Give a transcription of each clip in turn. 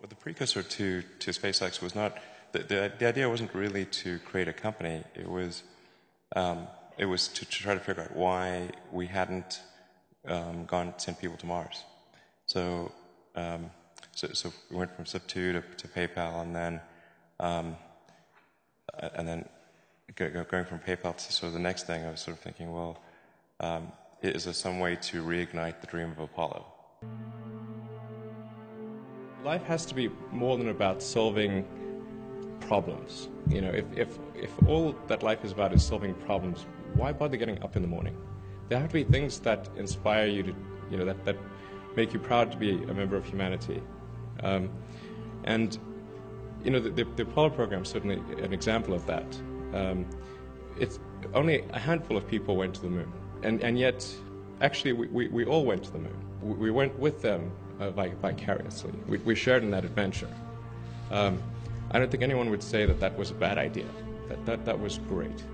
the precursor to SpaceX was not, the idea wasn't really to create a company. It was to try to figure out why we hadn't sent people to Mars. So we went from SIP2 to PayPal, and then going from PayPal to sort of the next thing, I was sort of thinking, well, is there some way to reignite the dream of Apollo? Life has to be more than about solving problems. You know, if all that life is about is solving problems, why bother getting up in the morning? There have to be things that inspire you to, you know, that make you proud to be a member of humanity. And, you know, the Apollo program is certainly an example of that. It's only a handful of people went to the moon, and yet, actually, we all went to the moon. We went with them vicariously. We shared in that adventure. I don't think anyone would say that that was a bad idea. That was great.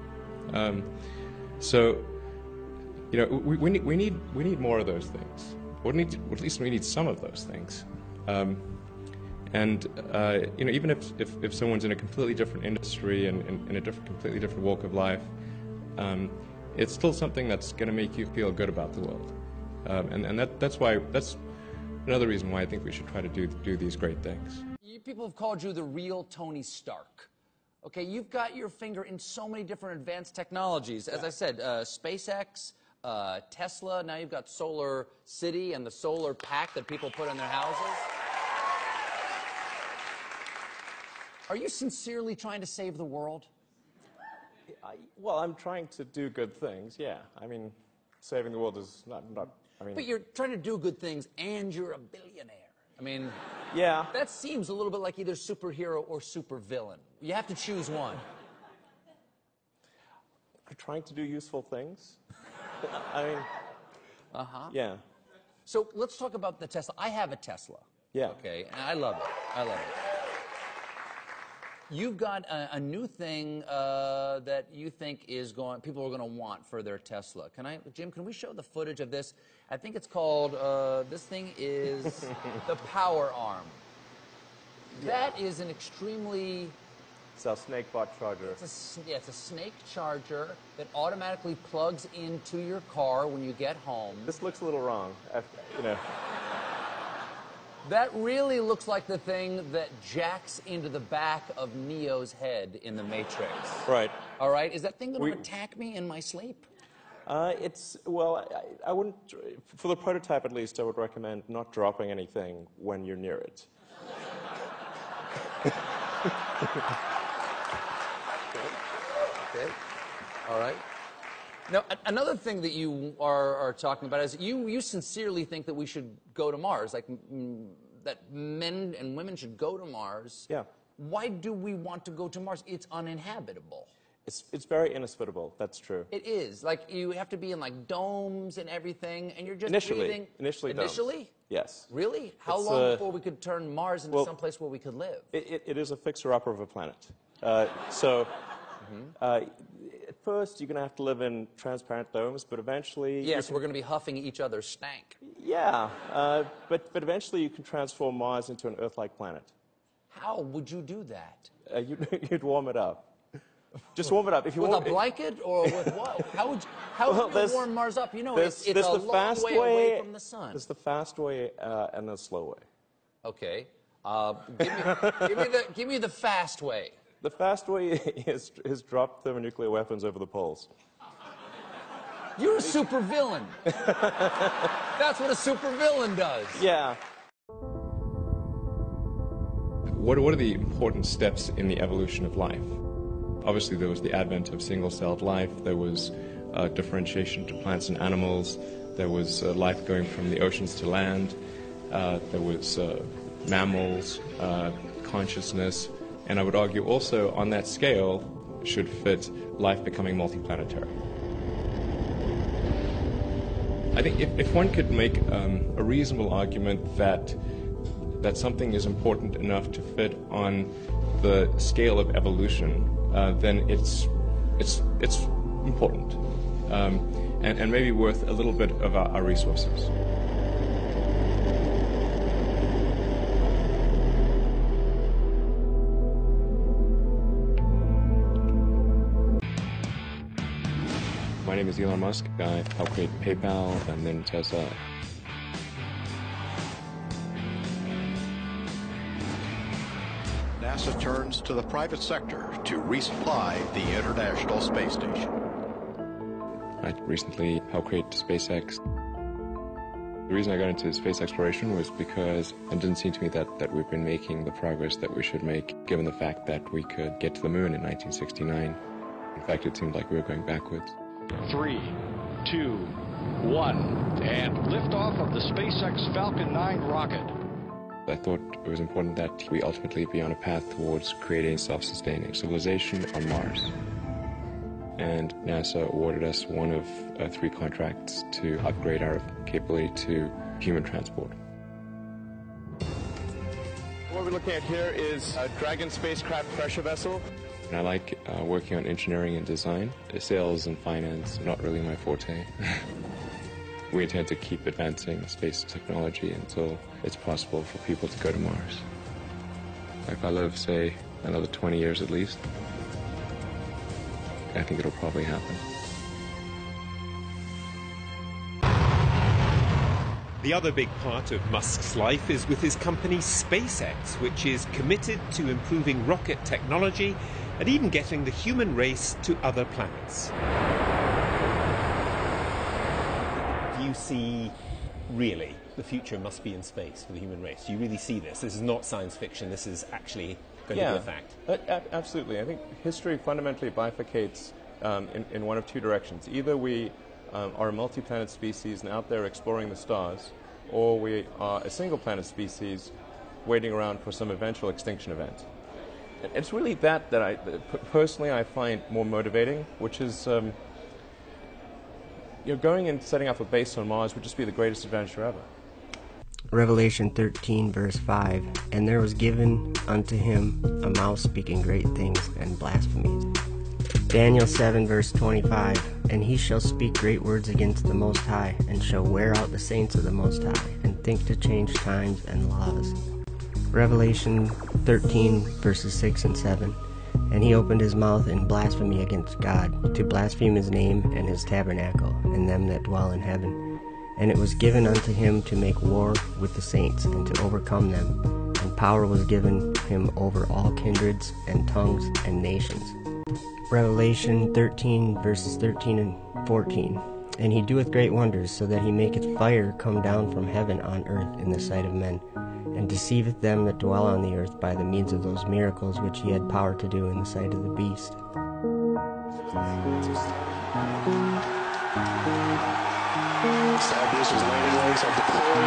So, you know, we need more of those things. Or at least we need some of those things. And you know, even if someone's in a completely different industry and in a completely different walk of life, it's still something that's going to make you feel good about the world. And that's another reason why I think we should try to do these great things. People have called you the real Tony Stark. Okay, you've got your finger in so many different advanced technologies. As I said, SpaceX, Tesla, now you've got Solar City and the solar pack that people put in their houses. Are you sincerely trying to save the world? Well, I'm trying to do good things, yeah. I mean, saving the world is not I mean... But you're trying to do good things and you're a billionaire. I mean... Yeah. That seems a little bit like either superhero or supervillain. You have to choose one. I'm trying to do useful things. I mean... Uh-huh. Yeah. So let's talk about the Tesla. I have a Tesla. Yeah. Okay, and I love it. I love it. You've got a new thing that you think people are going to want for their Tesla. Jim, can we show the footage of this? I think it's called, this thing is the power arm. Yeah. That is an extremely... It's a snake bot charger. It's a snake charger that automatically plugs into your car when you get home. This looks a little wrong, you know. That really looks like the thing that jacks into the back of Neo's head in The Matrix. Right. All right? Is that thing going to attack me in my sleep? Well, I wouldn't, for the prototype at least, I would recommend not dropping anything when you're near it. Okay. All right. Now, another thing that you are talking about is you sincerely think that we should go to Mars, like that men and women should go to Mars. Yeah. Why do we want to go to Mars? It's uninhabitable. It's very inhospitable, that's true. It is. Like, you have to be in, like, domes and everything, and you're just breathing. Initially domes. Yes. Really? How long before we could turn Mars into someplace where we could live? It is a fixer-upper of a planet. At first, you're going to have to live in transparent domes, but eventually... Yes, we're going to be huffing each other's stank. Yeah, but eventually you can transform Mars into an Earth-like planet. How would you do that? You'd warm it up. Just warm it up. If you with a blanket or with what? How would you warm Mars up? You know, it's a long way away from the sun. There's the fast way and the slow way. Okay. Give me the fast way. The fast way is drop thermonuclear weapons over the poles. You're a supervillain. That's what a supervillain does. Yeah. What are the important steps in the evolution of life? Obviously, there was the advent of single-celled life. There was differentiation to plants and animals. There was life going from the oceans to land. There was mammals, consciousness. And I would argue also on that scale should fit life becoming multiplanetary. I think if one could make a reasonable argument that something is important enough to fit on the scale of evolution, then it's important and maybe worth a little bit of our resources. name is Elon Musk. I helped create PayPal and then Tesla. NASA turns to the private sector to resupply the International Space Station. I recently helped create SpaceX. The reason I got into space exploration was because it didn't seem to me that we've been making the progress that we should make, given the fact that we could get to the moon in 1969. In fact, it seemed like we were going backwards. 3, 2, 1, and liftoff of the SpaceX Falcon 9 rocket. I thought it was important that we ultimately be on a path towards creating self-sustaining civilization on Mars. And NASA awarded us one of 3 contracts to upgrade our capability to human transport. What we're looking at here is a Dragon spacecraft pressure vessel. And I like working on engineering and design. Sales and finance, not really my forte. We intend to keep advancing space technology until it's possible for people to go to Mars. If I live, say, another 20 years at least, I think it'll probably happen. The other big part of Musk's life is with his company SpaceX, which is committed to improving rocket technology and even getting the human race to other planets. Do you see, really, the future must be in space for the human race? Do you really see this? This is not science fiction, this is actually going to be a fact. Absolutely. I think history fundamentally bifurcates in one of 2 directions. Either we are a multi-planet species and out there exploring the stars, or we are a single-planet species waiting around for some eventual extinction event. It's really that I personally I find more motivating, which is going and setting up a base on Mars would just be the greatest adventure ever. Revelation 13, verse 5, and there was given unto him a mouth speaking great things and blasphemies. Daniel 7, verse 25, and he shall speak great words against the Most High, and shall wear out the saints of the Most High, and think to change times and laws. Revelation 13, verses 6 and 7, and he opened his mouth in blasphemy against God, to blaspheme his name and his tabernacle, and them that dwell in heaven. And it was given unto him to make war with the saints, and to overcome them. And power was given him over all kindreds, and tongues, and nations. Revelation 13, verses 13 and 14. And he doeth great wonders, so that he maketh fire come down from heaven on earth in the sight of men, and deceiveth them that dwell on the earth by the means of those miracles which he had power to do in the sight of the beast. Salvation's landing legs on the floor.